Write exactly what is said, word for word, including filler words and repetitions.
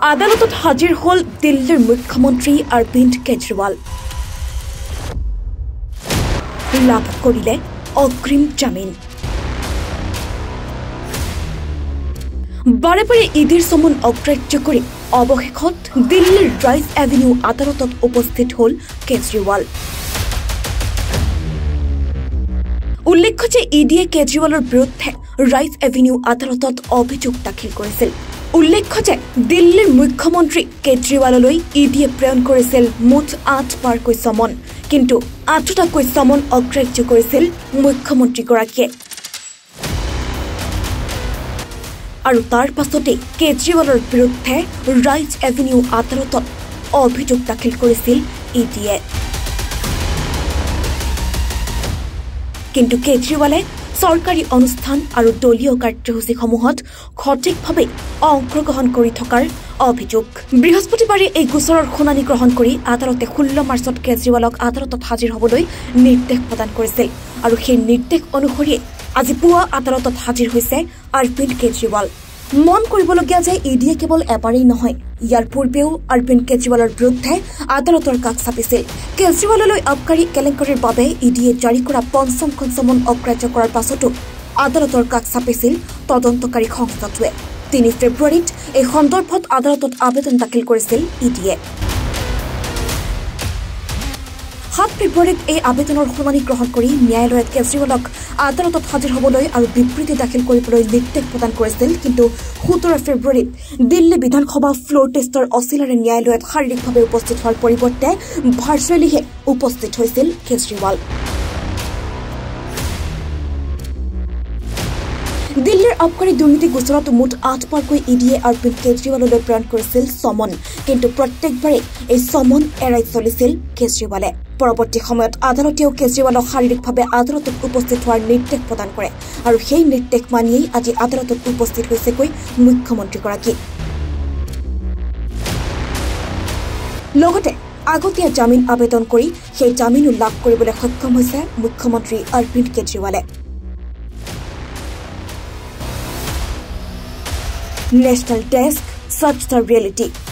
আদালতত হাজিৰ হল দিল্লীৰ মুখ্যমন্ত্ৰী অৰবিন্দ কেজৰিৱাল লাভ কৰিলে অগ্ৰিম জামিন বাৰে বাৰে ইডিৰ সমন অগ্ৰাহ্য কৰি অৱশেষত দিল্লীৰ ৰাইজ এভিনিউ আদালতত উপস্থিত হল কেজৰিৱাল উল্লেখ্য যে ইডিয়ে কেজৰিৱালৰ বিৰুদ্ধে ৰাইজ এভিনিউ আদালতত অভিযোগ দাখিল কৰিছিল উল্লেখ্য যে দিল্লীৰ মুখ্যমন্ত্ৰী কেজৰিৱাললৈ ইডিয়ে প্ৰেৰণ কৰিছিল মুঠ আঠ বাৰকৈ সমন কিন্তু আঠটাকৈ সমন অগ্ৰাহ্য কৰিছিল মুখ্যমন্ত্ৰীগৰাকীয়ে আৰু তাৰ পাছতে কেজৰিৱালৰ বিৰুদ্ধে ৰাইজ এভিনিউ আদালতত অভিযোগ দাখিল কৰিছিল ইডিয়ে কিন্তু কেজৰিৱালে চৰকাৰী অনুষ্ঠান আৰু দলীয় কাৰ্যসূচীসমূহত সঠিকভাৱে অংশগ্ৰহণ কৰি থকাৰ অভিযোগ বৃহস্পতিবাৰে এই গোচৰৰ শুনানি গ্ৰহণ কৰি আদালতে ষোল্ল মাৰ্চত কেজৰিৱালক আদালতত হাজিৰ হ'বলৈ নিৰ্দেশ প্ৰদান কৰিছিল আৰু সেই নিৰ্দেশ অনুসৰি আজি পুৱা আদালতত হাজিৰ হৈছে অৰবিন্দ কেজৰিৱাল মন কৰিবলগীয়া যে ইডিয়ে কেৱল এবাৰেই নহয় ইয়াৰ পূৰ্বেও অৰবিন্দ কেজৰিৱালৰ বিৰুদ্ধে আদালতৰ কাষ চাপিছিল কেজৰিৱাললৈ আবকাৰী কেলেংকাৰীৰ বাবে ইডিয়ে জাৰি কৰা পঞ্চমখন সমন অগ্ৰাহ্য কৰাৰ পাছতো আদালতৰ কাষ চাপিছিল তদন্তকাৰী সংস্থাটোৱে তিনি ফেব্ৰুৱাৰীত এই সন্দৰ্ভত আদালতত আবেদন দাখিল কৰিছিল ইডিয়ে সাত ফেব্ৰুৱাৰীত এই আবেদনৰ শুনানি গ্ৰহণ কৰি ন্যায়ালয়ে কেজৰিৱালক আদালতত হাজিৰ হ'বলৈ আৰু বিবৃতি দাখিল কৰিবলৈ নিৰ্দেশ প্ৰদান কৰিছিল কিন্তু সোতৰ ফেব্ৰুৱাৰীত দিল্লী বিধানসভা ফ্লোৰ টেষ্টৰ অচিলাৰে ন্যায়ালয়ত শাৰীৰিকভাৱে উপস্থিত হোৱাৰ পৰিৱৰ্তে ভাৰ্চুৱেলিহে উপস্থিত হৈছিল কেজৰিৱাল দিল্লীৰ আবকাৰী দুৰ্নীতি গোচৰত মুঠ আঠ বাৰকৈ ইডিয়ে অৰবিন্দ কেজৰিৱাললৈ প্ৰেৰণ কৰিছিল সমন কিন্তু প্ৰত্যেকবাৰে এই সমন এৰাই চলিছিল কেজৰিৱালে পৰৱৰ্তী সময়ত আদালতেও কেজৰিৱালক শাৰীৰিকভাৱে আদালতত উপস্থিত হোৱাৰ নিৰ্দেশ প্ৰদান কৰে আৰু সেই নিৰ্দেশ মানিয়েই আজি আদালতত উপস্থিত হৈছেগৈ মুখ্যমন্ত্ৰীগৰাকী লগতে আগতীয়া জামিন আবেদন কৰি সেই জামিনো লাভ কৰিবলৈ সক্ষম হৈছে মুখ্যমন্ত্ৰী অৰবিন্দ কেজৰিৱালে National Desk, Sach the reality.